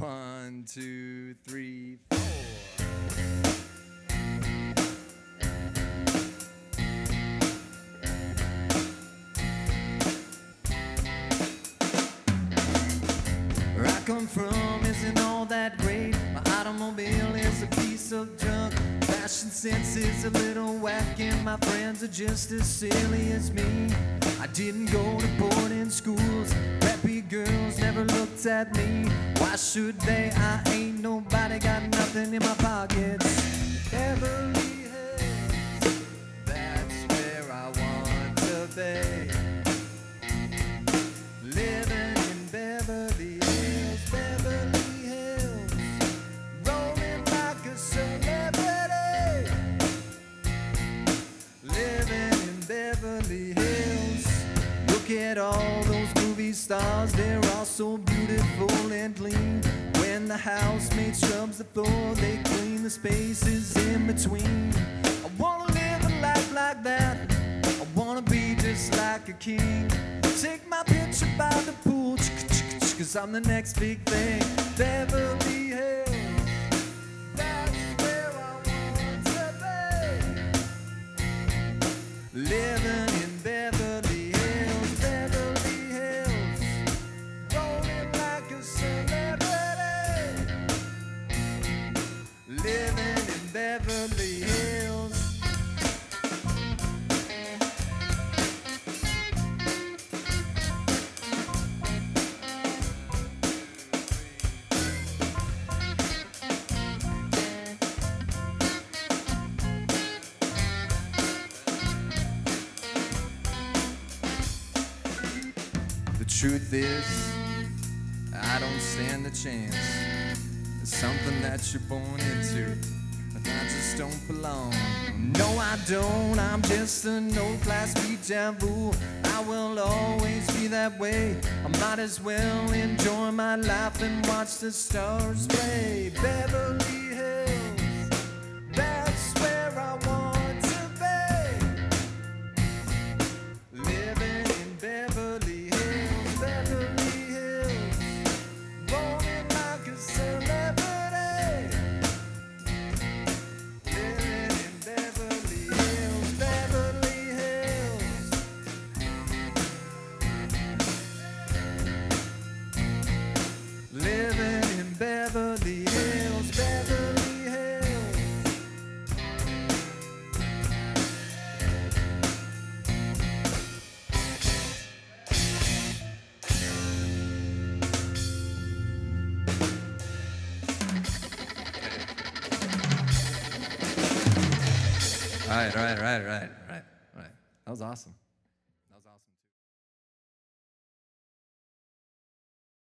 1, 2, 3, 4. Where I come from isn't all that great. My automobile is a piece of junk. Fashion sense is a little whack, and my friends are just as silly as me. I didn't go to boarding schools. Preppy girls never looked at me. Why should they? I ain't nobody, got nothing in my pockets. Beverly Hills, that's where I want to be. Living in Beverly Hills, Beverly Hills, rolling like a celebrity. Living in Beverly Hills. Look at all those movie stars, they're all so beautiful and clean. When the housemaid scrubs the floor, they clean the spaces in between. I wanna live a life like that. I wanna be just like a king. Take my picture by the pool, cause I'm the next big thing. Beverly Hills, that's where I want to be. Living in Beverly Hills, Beverly Hills, rolling like a celebrity. Living in Beverly Hills. The truth is, I don't stand a chance. It's something that you're born into, and I just don't belong. No, I don't, I'm just a no-class deja vu. I will always be that way. I might as well enjoy my life and watch the stars play. Beverly Hills, that's where I want to be. Living in Beverly Hills, Beverly Hills, rolling like a celebrity. Living in Beverly Hills, Beverly Hills. Living in Beverly Hills, Beverly Hills. All right. That was awesome.